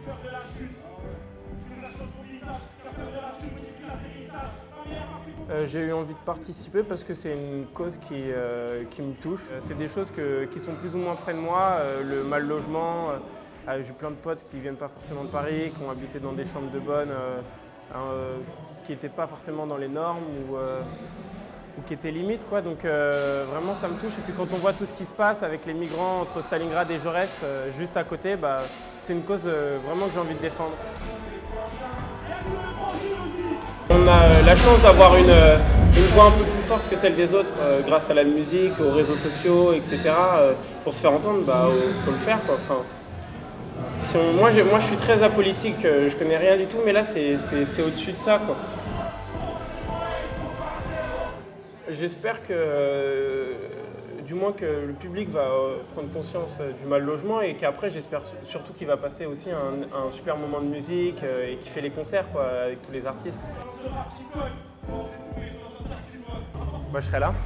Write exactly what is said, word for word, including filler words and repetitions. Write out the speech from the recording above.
Euh, j'ai eu envie de participer parce que c'est une cause qui, euh, qui me touche. C'est des choses que, qui sont plus ou moins près de moi, euh, le mal logement. Euh, j'ai plein de potes qui ne viennent pas forcément de Paris, qui ont habité dans des chambres de bonne, euh, euh, qui n'étaient pas forcément dans les normes ou, euh, ou qui étaient limites, quoi. Donc euh, vraiment ça me touche. Et puis quand on voit tout ce qui se passe avec les migrants entre Stalingrad et Jaurès, euh, juste à côté, bah, c'est une cause euh, vraiment que j'ai envie de défendre. On a la chance d'avoir une, une voix un peu plus forte que celle des autres euh, grâce à la musique, aux réseaux sociaux, et cetera. Euh, pour se faire entendre, il bah, faut le faire, quoi. Enfin, si on, moi, moi je suis très apolitique, euh, je connais rien du tout, mais là c'est au-dessus de ça, quoi. J'espère que, euh, du moins que le public va euh, prendre conscience euh, du mal logement et qu'après j'espère surtout qu'il va passer aussi un, un super moment de musique euh, et qu'il fait les concerts, quoi, avec tous les artistes. Moi je serai là.